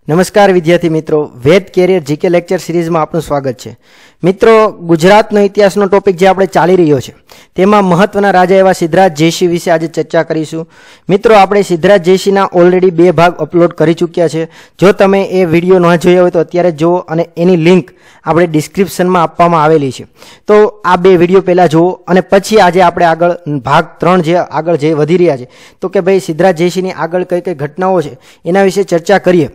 નમસ્કાર વિદ્યાર્થી મિત્રો, વેદ કેરિયર જીકે લેક્ચર સિરીઝમાં આપનું સ્વાગત છે. મિત્રો, ગુજરાતનો ઇતિહાસનો ટોપિક જે આપણે ચાલી રહ્યો છે તેમાં મહત્વના રાજા એવા સિદ્ધરાજ જયસિંહ વિશે આજે ચર્ચા કરીશું. મિત્રો, આપણે સિદ્ધરાજ જયસિંહના ઓલરેડી 2 ભાગ અપલોડ કરી ચૂક્યા છે. જો તમે એ વિડીયો ન જોયા હોય તો અત્યારે જુઓ અને એની લિંક આપણે ડિસ્ક્રિપ્શનમાં આપવામાં આવેલી છે. તો આ 2 વિડીયો પહેલાં જુઓ અને પછી આજે આપણે આગળ ભાગ 3 જે આગળ જે વધી રહ્યા છે તો કે ભાઈ સિદ્ધરાજ જયસિંહની આગળ કઈ કઈ ઘટનાઓ છે એના વિશે ચર્ચા કરીએ.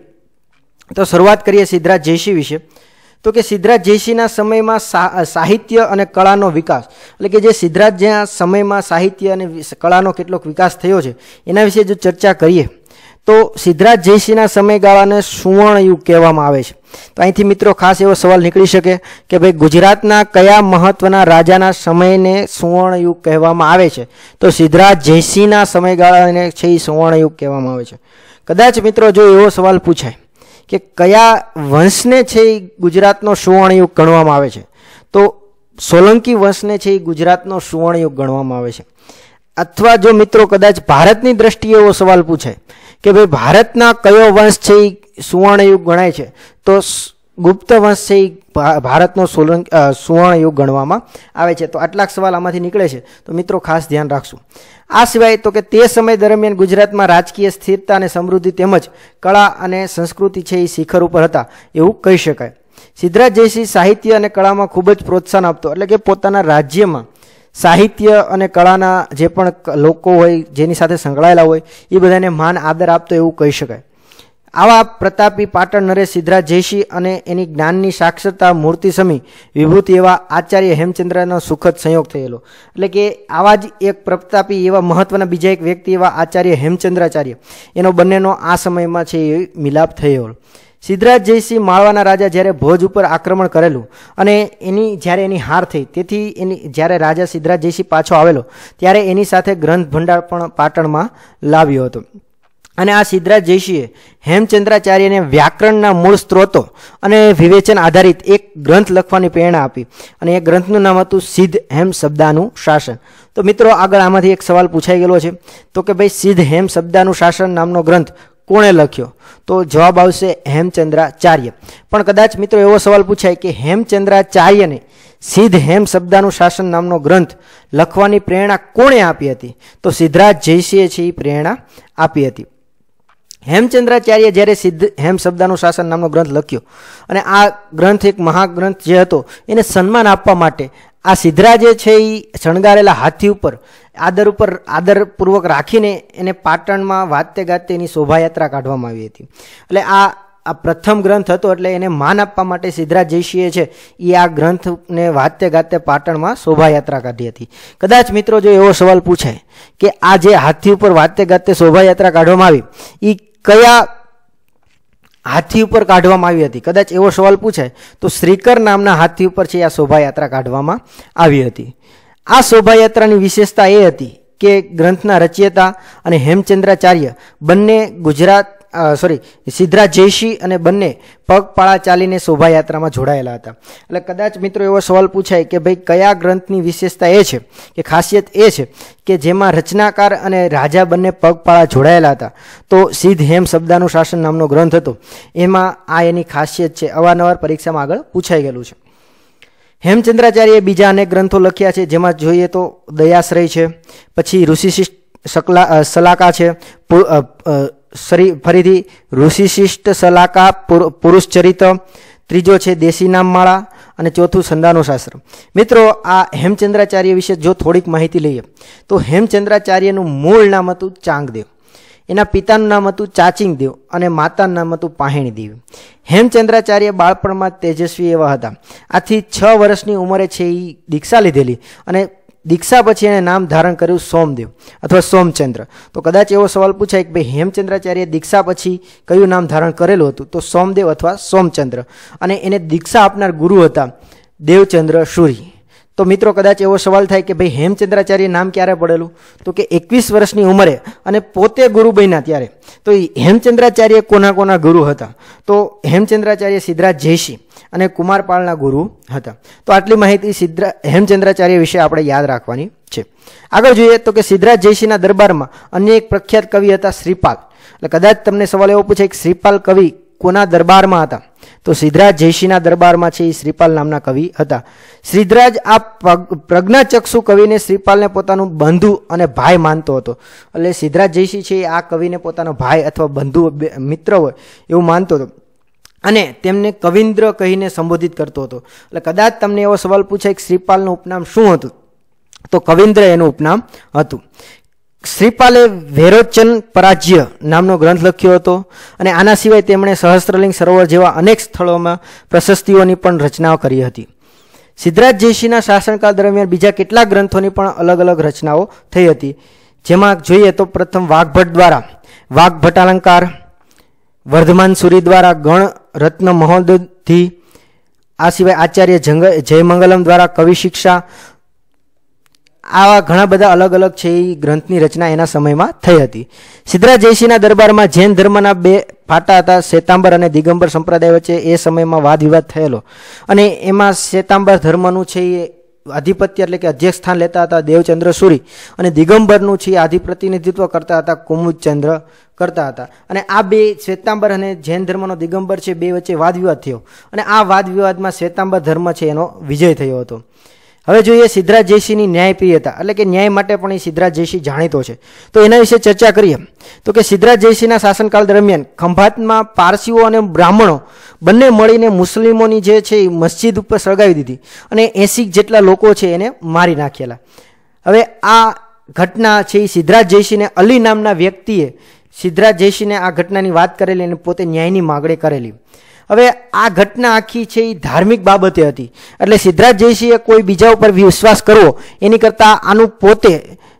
તો શરૂઆત કરીએ સિદ્ધરાજ જયસિંહ વિશે. તો કે સિદ્ધરાજ જયસિંહના સમયમાં સાહિત્ય અને કળાનો વિકાસ, એટલે કે જે સિદ્ધરાજના સમયમાં સાહિત્ય અને કળાનો કેટલોક વિકાસ થયો છે એના વિશે જો ચર્ચા કરીએ તો સિદ્ધરાજ જયસિંહના સમયગાળાને સુવર્ણ યુગ કહેવામાં આવે છે. તો અહીંથી મિત્રો ખાસ એવો સવાલ નીકળી શકે કે ભાઈ ગુજરાતના કયા મહત્વના રાજાના સમયને સુવર્ણ યુગ કહેવામાં આવે છે? તો સિદ્ધરાજ જયસિંહના સમયગાળાને છે એ સુવર્ણ યુગ કહેવામાં આવે છે. કદાચ મિત્રો જો એવો સવાલ પૂછાય કે કયા વંશને છે એ ગુજરાતનો સુવર્ણ યુગ ગણવામાં આવે છે, તો સોલંકી વંશને છે એ ગુજરાતનો સુવર્ણ યુગ ગણવામાં આવે છે. અથવા જો મિત્રો કદાચ ભારતની દ્રષ્ટિએ એવો સવાલ પૂછાય કે ભાઈ ભારતના કયો વંશ છે એ સુવર્ણ યુગ ગણાય છે, તો ગુપ્ત વંશ છે એ ભારતનો સુવર્ણ યુગ ગણવામાં આવે છે. તો આટલાક સવાલ આમાંથી નીકળે છે, તો મિત્રો ખાસ ધ્યાન રાખશું. આ સિવાય તો કે તે સમય દરમિયાન ગુજરાતમાં રાજકીય સ્થિરતા અને સમૃદ્ધિ તેમજ કળા અને સંસ્કૃતિ છે એ શિખર ઉપર હતા એવું કહી શકાય. સિદ્ધરાજ જયસિંહ સાહિત્ય અને કળામાં ખૂબ જ પ્રોત્સાહન આપતો, એટલે કે પોતાના રાજ્યમાં સાહિત્ય અને કળાના જે પણ લોકો હોય જેની સાથે સંકળાયેલા હોય એ બધાને માન આદર આપતો એવું કહી શકાય. આવા પ્રતાપી પાટણ નરેશ સિદ્ધરાજ જયસિંહ અને એની જ્ઞાનની સાક્ષરતા મૂર્તિ સમી વિભૂતિ એવા આચાર્ય હેમચંદ્રનો સુખદ સંયોગ થયેલો. એટલે કે આવા જ એક પ્રતાપી એવા મહત્વના બીજા એક વ્યક્તિ એવા આચાર્ય હેમચંદ્રાચાર્ય એનો બંનેનો આ સમયમાં છે એ મિલાપ થયો. સિદ્ધરાજ જયસિંહ માળવાના રાજા જ્યારે ભોજ ઉપર આક્રમણ કરેલું અને જ્યારે એની હાર થઈ, તેથી જ્યારે રાજા સિદ્ધરાજ જયસિંહ પાછો આવેલો ત્યારે એની સાથે ગ્રંથ ભંડાર પણ પાટણમાં લાવ્યો હતો. અને આ સિદ્ધરાજ જયસિંહે હેમચંદ્રાચાર્યને વ્યાકરણના મૂળ સ્ત્રોતો અને વિવેચન આધારિત એક ગ્રંથ લખવાની પ્રેરણા આપી અને એ ગ્રંથનું નામ હતું સિદ્ધ હેમ શબ્દાનું શાસન. તો મિત્રો આગળ આમાંથી એક સવાલ પૂછાઈ ગયેલો છે, તો કે ભાઈ સિદ્ધ હેમ શબ્દાનું શાસન નામનો ગ્રંથ કોણે લખ્યો? તો જવાબ આવશે હેમચંદ્રાચાર્ય. પણ કદાચ મિત્રો એવો સવાલ પૂછાય કે હેમચંદ્રાચાર્યને સિદ્ધ હેમ શબ્દાનું શાસન નામનો ગ્રંથ લખવાની પ્રેરણા કોણે આપી હતી? તો સિદ્ધરાજ જયસિંહે છે એ પ્રેરણા આપી હતી. હેમચંદ્રાચાર્ય જ્યારે સિદ્ધ હેમ શબ્દાનું શાસન નામનો ગ્રંથ લખ્યો અને આ ગ્રંથ એક મહાગ્રંથ જે હતો એને સન્માન આપવા માટે આ સિદ્ધરાજે છે એ શણગારેલા હાથી ઉપર આદરપૂર્વક રાખીને એને પાટણમાં વાતે ગાતે એની શોભાયાત્રા કાઢવામાં આવી હતી. એટલે આ પ્રથમ ગ્રંથ હતો, એટલે એને માન આપવા માટે સિદ્ધરાજ જયસિંહે છે એ આ ગ્રંથને વાતે ગાતે પાટણમાં શોભાયાત્રા કાઢી હતી. કદાચ મિત્રો જો એવો સવાલ પૂછાય કે આ જે હાથી ઉપર વાતે ગાતે શોભાયાત્રા કાઢવામાં આવી એ કયા હાથી ઉપર કાઢવામાં આવી હતી? કદાચ એવો સવાલ પૂછાય તો શ્રીકર નામના હાથી ઉપર છે આ શોભાયાત્રા કાઢવામાં આવી હતી. આ શોભાયાત્રાની વિશેષતા એ હતી કે ગ્રંથના રચયિતા અને હેમચંદ્રાચાર્ય બંને સિદ્ધરાજ જયસિંહ અને બંને પગપાળા ચાલીને શોભાયાત્રામાં જોડાયેલા હતા. એટલે કદાચ મિત્રો એવો સવાલ પૂછાય કે ભાઈ કયા ગ્રંથની વિશેષતા એ છે કે ખાસિયત એ છે કે જેમાં રચનાકાર અને રાજા બંને પગપાળા જોડાયેલા હતા? તો સિદ્ધ હેમ શબ્દાનું શાસન નામનો ગ્રંથ હતો, એમાં આ એની ખાસિયત છે. અવારનવાર પરીક્ષામાં આગળ પૂછાઈ ગયેલું છે. હેમચંદ્રાચાર્યએ બીજા અનેક ગ્રંથો લખ્યા છે, જેમાં જોઈએ તો દયાશ્રય છે, પછી ઋષિશિષ્ટ સલાકા છે, ફરીથી ઋષિશિષ્ટ સલાકા પુરુષચરિત, ત્રીજો છે દેશી નામમાળા અને ચોથું સંદાનું શાસ્ત્ર. મિત્રો આ હેમચંદ્રાચાર્ય વિશે જો થોડીક માહિતી લઈએ તો હેમચંદ્રાચાર્યનું મૂળ નામ હતું ચાંગદેવ, એના પિતાનું નામ હતું ચાચિંગદેવ અને માતાનું નામ હતું પાહેણી દેવી. હેમચંદ્રાચાર્ય બાળપણમાં તેજસ્વી એવા હતા. આથી 6 વર્ષની ઉંમરે છે એ દીક્ષા લીધેલી અને દીક્ષા પછી એને નામ ધારણ કર્યું સોમદેવ અથવા સોમચંદ્ર. તો કદાચ એવો સવાલ પૂછાય કે ભાઈ હેમચંદ્રાચાર્ય દીક્ષા પછી કયું નામ ધારણ કરેલું હતું? તો સોમદેવ અથવા સોમચંદ્ર. અને એને દીક્ષા આપનાર ગુરુ હતા દેવચંદ્ર સૂરી. તો મિત્રો કદાચ એવો સવાલ થાય કે ભાઈ હેમચંદ્રાચાર્ય નામ ક્યારે પડેલું? તો કે 21 વર્ષની ઉંમરે અને પોતે ગુરુ બન્યા ત્યારે. તો હેમચંદ્રાચાર્ય કોના ગુરુ હતા? તો હેમચંદ્રાચાર્ય સિદ્ધરાજ જયસિંહ અને કુમારપાળના ગુરુ હતા. તો આટલી માહિતી હેમચંદ્રાચાર્ય વિશે આપણે યાદ રાખવાની છે. આગળ જોઈએ તો કે સિદ્ધરાજ જયસિંહના દરબારમાં અન્ય એક પ્રખ્યાત કવિ હતા શ્રીપાલ. એટલે કદાચ તમને સવાલ એવો પૂછે કે શ્રીપાલ કવિ કોના દરબારમાં હતા? તો સિદ્ધરાજ જયસિંહના દરબારમાં છે એ શ્રીપાલ નામના કવિ હતા. સિદ્ધરાજ આ પ્રજ્ઞાચક્ષુ કવિને શ્રીપાલને પોતાનું બંધુ અને ભાઈ માનતો હતો. એટલે સિદ્ધરાજ જયસિંહ છે આ કવિને પોતાનો ભાઈ અથવા બંધુ મિત્ર હોય એવું માનતો હતો અને તેમને કવિન્દ્ર કહીને સંબોધિત કરતો હતો. એટલે કદાચ તમને એવો સવાલ પૂછાય કે શ્રીપાલનું ઉપનામ શું હતું? તો કવિન્દ્ર એનું ઉપનામ હતું. શ્રીપાલે વૈરોચન પરાજ્ય નામનો ગ્રંથ લખ્યો હતો અને આના સિવાય તેમણે સહસ્ત્રલિંગ સરોવર જેવા અનેક સ્થળોમાં પ્રશસ્તિઓની પણ રચનાઓ કરી હતી. સિદ્ધરાજ જયસિંહના શાસનકાળ દરમિયાન બીજા કેટલાક ગ્રંથોની પણ અલગ અલગ રચનાઓ થઈ હતી. જેમાં જોઈએ તો પ્રથમ વાઘભટ્ટ દ્વારા વાઘભટ્ટાલંકાર, વર્ધમાન સુરી દ્વારા ગણ રત્ન મહોદધિ, આ સિવાય આચાર્ય જયમંગલમ દ્વારા કવિ શિક્ષા, આવા ઘણા બધા અલગ અલગ છે એ ગ્રંથની રચના એના સમયમાં થઈ હતી. સિદ્ધરાજ જયસિંહના દરબારમાં જૈન ધર્મના બે ફાટા હતા, શ્વેતાંબર અને દિગંબર સંપ્રદાય વચ્ચે એ સમયમાં વાદ વિવાદ થયેલો અને એમાં શ્વેતાંબર ધર્મનું છે એ આધિપત્ય એટલે કે અધ્યક્ષ સ્થાન લેતા હતા દેવચંદ્ર સુરી અને દિગંબરનું છે આધિપ્રતિનિધિત્વ કરતા હતા કુમુદચંદ્ર કરતા હતા. અને આ બે શ્વેતાંબર અને જૈન ધર્મનો દિગંબર છે બે વચ્ચે વાદ વિવાદ થયો અને આ વાદ વિવાદમાં શ્વેતાંબર ધર્મ છે એનો વિજય થયો હતો. હવે જોઈએ સિદ્ધરાજ જયસિંહની ન્યાયપ્રિયતા એટલે કે ન્યાય માટે પણ એ સિદ્ધરાજ જયસિંહ જાણીતો છે. તો એના વિશે ચર્ચા કરીએ તો કે સિદ્ધરાજ જયસિંહના શાસનકાળ દરમિયાન ખંભાતમાં પારસીઓ અને બ્રાહ્મણો બંને મળીને મુસ્લિમોની જે છે એ મસ્જિદ ઉપર સળગાવી દીધી અને 80 જેટલા લોકો છે એને મારી નાખેલા. હવે આ ઘટના છે એ સિદ્ધરાજ જયસિંહને અલી નામના વ્યક્તિએ સિદ્ધરાજ જયસિંહને આ ઘટનાની વાત કરેલી અને પોતે ન્યાયની માગણી કરેલી. હવે આ ઘટના આખી છે એ ધાર્મિક બાબતે હતી એટલે સિદ્ધરાજ જયસિંહે કોઈ બીજા ઉપર વિશ્વાસ કરવો એની કરતાં આનું પોતે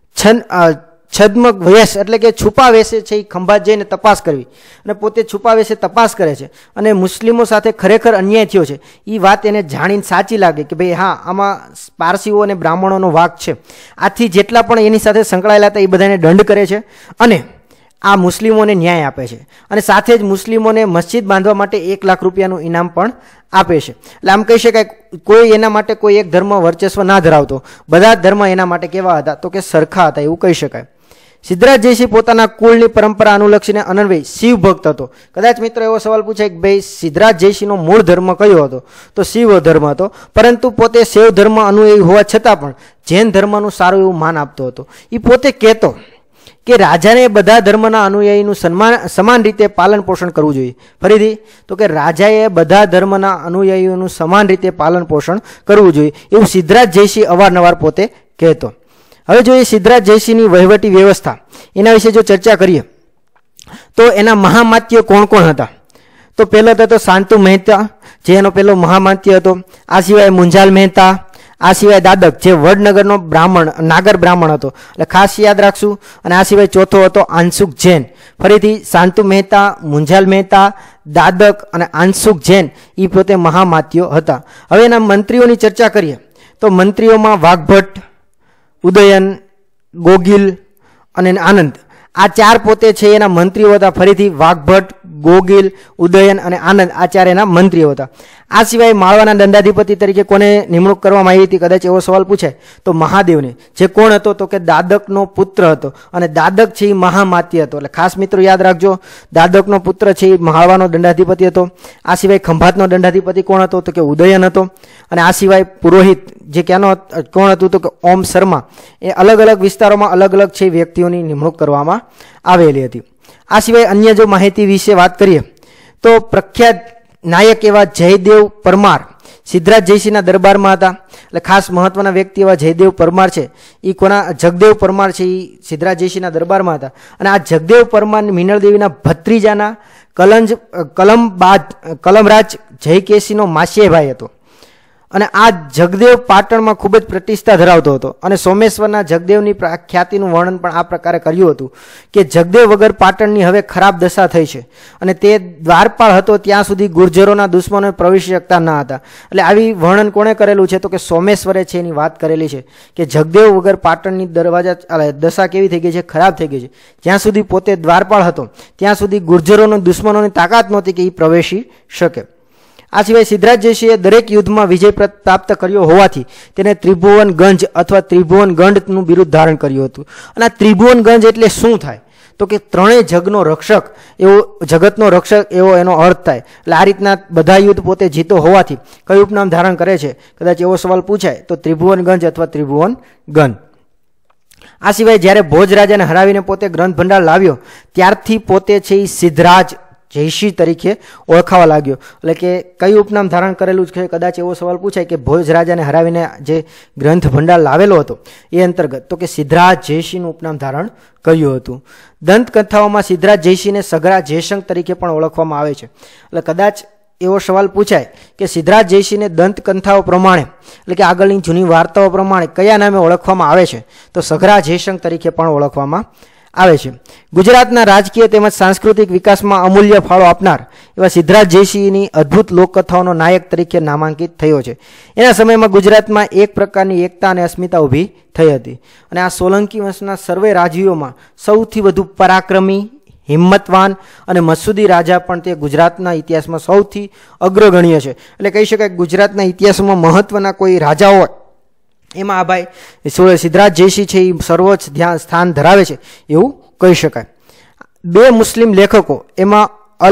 છદ્મ વેશ એટલે કે છુપા વેશે છે એ ખંભાત જઈને તપાસ કરવી અને પોતે છુપા વેશે તપાસ કરે છે અને મુસ્લિમો સાથે ખરેખર અન્યાય થયો છે એ વાત એને જાણીને સાચી લાગે કે ભાઈ હા આમાં પારસીઓ અને બ્રાહ્મણોનો વાંક છે. આથી જેટલા પણ એની સાથે સંકળાયેલા હતા એ બધાને દંડ કરે છે અને આ મુસ્લિમોને ન્યાય આપે છે અને સાથે જ મુસ્લિમોને મસ્જિદ બાંધવા માટે 1 લાખ રૂપિયાનું ઇનામ પણ આપે છે. એટલે આમ કહી શકાય કોઈ એના માટે કોઈ એક ધર્મ વર્ચસ્વ ના ધરાવતો, બધા ધર્મ એના માટે કેવા હતા તો કે સરખા હતા એવું કહી શકાય. સિદ્ધરાજ જયસિંહ પોતાના કુળની પરંપરા અનુલક્ષીને અનન્વયી શિવ ભક્ત હતો. કદાચ મિત્રો એવો સવાલ પૂછાય કે ભાઈ સિદ્ધરાજ જયસિંહનો મૂળ ધર્મ કયો હતો? તો શિવ ધર્મ હતો, પરંતુ પોતે શૈવ ધર્મ અનુયાયી હોવા છતાં પણ જૈન ધર્મનું સારું એવું માન આપતો હતો. એ પોતે કહેતો કે રાજાને બધા ધર્મના અનુયાયીનું સમાન રીતે પાલન પોષણ કરવું જોઈએ. ફરીથી તો કે રાજાએ બધા ધર્મના અનુયાયીઓનું સમાન રીતે પાલન પોષણ કરવું જોઈએ એવું સિદ્ધરાજ જયસિંહ અવારનવાર પોતે કહેતો. હવે જોઈએ સિદ્ધરાજ જયસિંહની વહીવટી વ્યવસ્થા એના વિશે જો ચર્ચા કરીએ તો એના મહામાત્ય કોણ કોણ હતા? તો પહેલો હતો શાંતુ મહેતા જે એનો પહેલો મહામાત્ય હતો. આ સિવાય મુંજાલ મહેતા, આ સિવાય દાદક જે વડનગરનો નાગર બ્રાહ્મણ હતો એટલે ખાસ યાદ રાખશું. અને આ સિવાય ચોથો હતો આંશુક જૈન. ફરીથી શાંતુ મહેતા, મુંજાલ મહેતા, દાદક અને આંશુક જૈન એ પોતે મહામાત્યો હતા. હવે એના મંત્રીઓની ચર્ચા કરીએ તો મંત્રીઓમાં વાઘભટ્ટ, ઉદયન, ગોગિલ અને આનંદ આ ચાર પોતે છે એના મંત્રીઓ હતા. ફરીથી વાઘભટ્ટ, ગોગિલ, ઉદયન અને આનંદ આ ચાર એના મંત્રીઓ હતા. આ સિવાય માળવાના દંડાધિપતિ તરીકે કોને નિમણૂક કરવામાં આવી હતી? કદાચ એવો સવાલ પૂછાય તો મહાદેવને. જે કોણ હતો તો કે દાદકનો પુત્ર હતો અને દાદક છે એ મહામાત્ય હતો. એટલે ખાસ મિત્રો યાદ રાખજો, દાદકનો પુત્ર છે એ માળવાનો દંડાધિપતિ હતો. આ સિવાય ખંભાતનો દંડાધિપતિ કોણ હતો તો કે ઉદયન હતો. અને આ સિવાય પુરોહિત જે ક્યાંનો કોણ હતું તો કે ઓમ શર્મા. એ અલગ અલગ વિસ્તારોમાં અલગ અલગ છે વ્યક્તિઓની નિમણૂક કરવામાં આવેલી હતી. આ સિવાય અન્ય જો માહિતી વિશે વાત કરીએ તો પ્રખ્યાત નાયક એવા જયદેવ પરમાર સિદ્ધરાજ જયસિંહના દરબારમાં હતા. એટલે ખાસ મહત્વના વ્યક્તિ એવા જયદેવ પરમાર છે એ કોના? જગદેવ પરમાર છે એ સિદ્ધરાજ જયસિંહના દરબારમાં હતા. અને આ જગદેવ પરમાર મિનળદેવીના ભત્રીજાના કલમરાજ જયકેશીનો માસીભાઈ હતો. અને આ જગદેવ પાટણમાં ખૂબ જ પ્રતિષ્ઠા ધરાવતો હતો અને સોમેશ્વરના જગદેવની ખ્યાતિનું વર્ણન પણ આ પ્રકારે કર્યું હતું કે જગદેવ વગર પાટણની હવે ખરાબ દશા થઈ છે અને તે દ્વારપાળ હતો ત્યાં સુધી ગુર્જરોના દુશ્મનો પ્રવેશી શકતા ન હતા. એટલે આવી વર્ણન કોણે કરેલું છે તો કે સોમેશ્વરે છે એની વાત કરેલી છે કે જગદેવ વગર પાટણની દશા કેવી થઈ ગઈ છે? ખરાબ થઈ ગઈ છે. જ્યાં સુધી પોતે દ્વારપાળ હતો ત્યાં સુધી ગુર્જરોના દુશ્મનોની તાકાત નહોતી કે એ પ્રવેશી શકે. આ સિવાય સિદ્ધરાજ જયસિંહે દરેક યુદ્ધમાં વિજય પ્રાપ્ત કર્યો હોવાથી તેને ત્રિભુવન ગંજ અથવા ત્રિભુવન ગંડનું બિરુદ ધારણ કર્યું હતું. અને આ ત્રિભુવન ગંજ એટલે શું થાય તો કે ત્રણેય જગનો રક્ષક એવો, જગતનો રક્ષક એવો એનો અર્થ થાય. એટલે આ રીતના બધા યુદ્ધ પોતે જીતો હોવાથી કયું ઉપનામ ધારણ કરે છે, કદાચ એવો સવાલ પૂછાય તો ત્રિભુવનગંજ અથવા ત્રિભુવન ગન. આ સિવાય જ્યારે ભોજ રાજાને હરાવીને પોતે ગ્રંથ ભંડાર લાવ્યો ત્યારથી પોતે છે એ સિદ્ધરાજ જયસિંહ તરીકે ઓળખાવા લાગ્યો. એટલે કે કયું ઉપનામ ધારણ કરેલું છે, કદાચ એવો સવાલ પૂછાય કે ભોજ રાજાને હરાવીને જે ગ્રંથ ભંડાર લાવેલો હતો એ અંતર્ગત, તો કે સિદ્ધરાજ જયસિંહનું ઉપનામ ધારણ કર્યું હતું. દંતકથાઓમાં સિદ્ધરાજ જયસિંહને સગરા જયશંખ તરીકે પણ ઓળખવામાં આવે છે. એટલે કદાચ એવો સવાલ પૂછાય કે સિદ્ધરાજ જયસિંહને દંતકથાઓ પ્રમાણે, એટલે કે આગળની જૂની વાર્તાઓ પ્રમાણે કયા નામે ઓળખવામાં આવે છે, તો સગરા જયશંખ તરીકે પણ ઓળખવામાં આવે છે. ગુજરાતના રાજકીય તેમજ સાંસ્કૃતિક વિકાસમાં અમૂલ્ય ફાળો આપનાર એવા સિદ્ધરાજ જયસિંહની અદ્ભુત લોકકથાઓનો નાયક તરીકે નામાંકિત થયો છે. એના સમયમાં ગુજરાતમાં એક પ્રકારની એકતા અને અસ્મિતા ઊભી થઈ હતી અને આ સોલંકી વંશના સર્વે રાજવીઓમાં સૌથી વધુ પરાક્રમી, હિંમતવાન અને મસૂદી રાજા પણ તે ગુજરાતના ઇતિહાસમાં સૌથી અગ્રગણ્ય છે. એટલે કહી શકાય ગુજરાતના ઇતિહાસમાં મહત્વના કોઈ રાજા હોય એમાં આ ભાઈ સિદ્ધરાજ જયસિંહ છે એ સર્વોચ્ચ સ્થાન ધરાવે છે એવું કહી શકાય. બે મુસ્લિમ લેખકો એમાં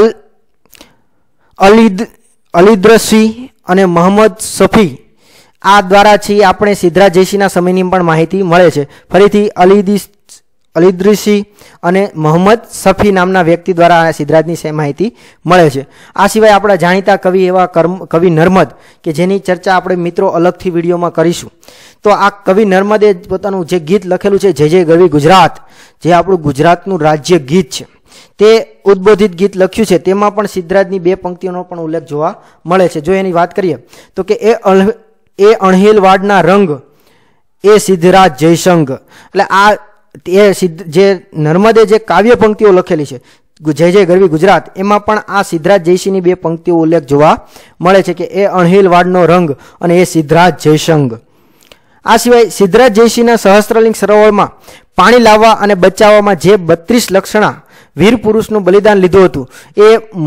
અલીદ્રસિંહ અને મોહમ્મદ સફી આ દ્વારા છે આપણે સિદ્ધરાજ જયસિંહના સમયની પણ માહિતી મળે છે. ફરીથી અલીદ્રસિંહ અને મોહમ્મદ સફી નામના વ્યક્તિ દ્વારા સિદ્ધરાજની માહિતી મળે છે. આ સિવાય આપણા જાણીતા કવિ એવા કવિ નર્મદ કે જેની ચર્ચા આપણે મિત્રો અલગથી વિડીયોમાં કરીશું. તો આ કવિ નર્મદે પોતાનું જે ગીત લખેલું છે જય જય ગરવી ગુજરાત, જે આપણું ગુજરાતનું રાજ્ય ગીત છે, તે ઉદ્બોધિત ગીત લખ્યું છે. તેમાં પણ સિદ્ધરાજની બે પંક્તિઓનો પણ ઉલ્લેખ જોવા મળે છે. જો એની વાત કરીએ તો કે એ અણહિલવાડના રંગ એ સિદ્ધરાજ જયશંખ. એટલે આ જે નર્મદે જે કાવ્ય પંક્તિઓ લખેલી છે જય જય ગરવી ગુજરાત, એમાં પણ આ સિદ્ધરાજ જયસિંહની બે પંક્તિઓ ઉલ્લેખ જોવા મળે છે કે એ અણહિલવાડનો રંગ અને એ સિદ્ધરાજ જયશંખ. આ સિવાય સિદ્ધરાજ જયસિંહના સહસ્ત્રલિંગ સરોવરમાં પાણી લાવવા અને બચાવવામાં જે 32 લક્ષણા વીર પુરુષનું બલિદાન લીધું હતું એ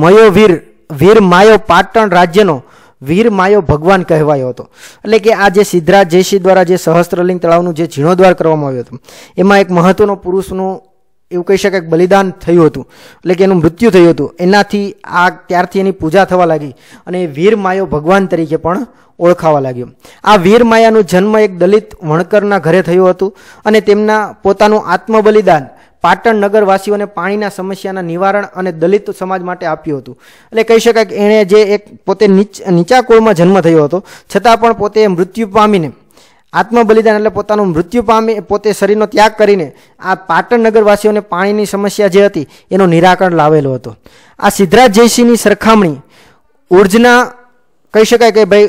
વીર માયો પાટણ રાજ્યનો વીર માયો ભગવાન કહેવાયો હતો. એટલે કે આ જે સિદ્ધરાજ જયસિંહ દ્વારા જે સહસ્ત્રલિંગ તળાવનું જે જીર્ણોદ્ધાર કરવામાં આવ્યું હતું એમાં એક મહત્વનો પુરુષનું એવું કહી શકાય બલિદાન થયું હતું, એટલે કે એનું મૃત્યુ થયું હતું. એનાથી ત્યારથી એની પૂજા થવા લાગી અને વીર માયો ભગવાન તરીકે પણ ઓળખાવા લાગ્યો. આ વીર માયાનું જન્મ એક દલિત વણકરના ઘરે થયું હતું અને તેમના પોતાનું આત્મબલિદાન પાટણ નગરવાસીઓને પાણીના સમસ્યાના નિવારણ અને દલિત સમાજ માટે આપ્યું હતું. એટલે કહી શકાય કે એણે જે એક પોતે નીચા કુળમાં જન્મ થયો હતો છતાં પણ પોતે મૃત્યુ પામીને આત્મબલિદાન એટલે પોતાનું મૃત્યુ પામી પોતે શરીરનો ત્યાગ કરીને આ પાટણ નગરવાસીઓને પાણીની સમસ્યા જે હતી એનું નિરાકરણ લાવેલો હતો. આ સિદ્ધરાજ જયસિંહની સરખામણી ઉર્જના કહી શકાય કે ભાઈ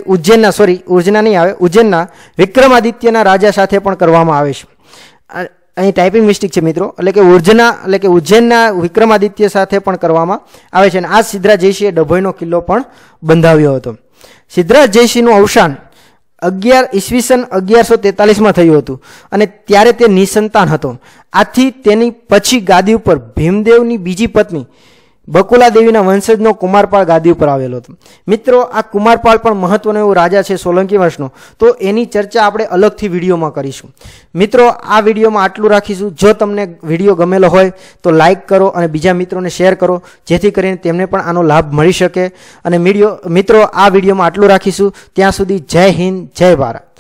ઉજ્જૈનના વિક્રમાદિત્યના રાજા સાથે પણ કરવામાં આવે છે. અહીં ટાઈપિંગ મિસ્ટેક છે મિત્રો, એટલે કે ઉજ્જૈનના વિક્રમાદિત્ય સાથે પણ કરવામાં આવે છે. અને આ સિદ્ધરાજ જયસિંહે ડભોઈનો કિલ્લો પણ બંધાવ્યો હતો. સિદ્ધરાજ જયસિંહનું અવસાન ઈસવીસન 1143માં થયું હતું અને ત્યારે તે નિસંતાન હતો. આથી તેની પછી ગાદી ઉપર ભીમદેવની બીજી પત્ની બકુલા દેવીના વંશજનો કુમારપાળ ગાદી ઉપર આવેલો હતો. મિત્રો આ કુમારપાળ પણ મહત્વનો એવો રાજા છે સોલંકી વંશનો, તો એની ચર્ચા આપણે અલગથી વિડીયોમાં કરીશું. મિત્રો આ વિડીયોમાં આટલું રાખીશું. જો તમને વિડીયો ગમેલો હોય તો લાઇક કરો અને બીજા મિત્રોને શેર કરો જેથી કરીને તેમને પણ આનો લાભ મળી શકે. અને મિત્રો આ વિડીયોમાં આટલું રાખીશું. ત્યાં સુધી જય હિન્દ, જય ભારત.